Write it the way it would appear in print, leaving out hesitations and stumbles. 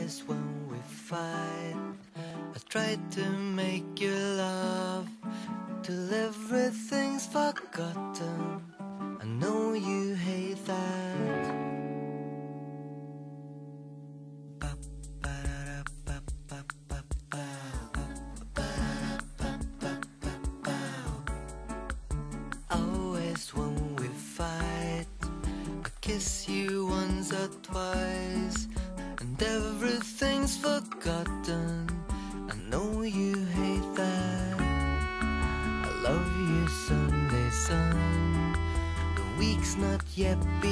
Always when we fight, I try to make you laugh till everything's forgotten. I know you hate that. Always when we fight, I kiss you once or twice, and everything's forgotten. I know you hate that. I love you Sunday sun. The week's not yet begun.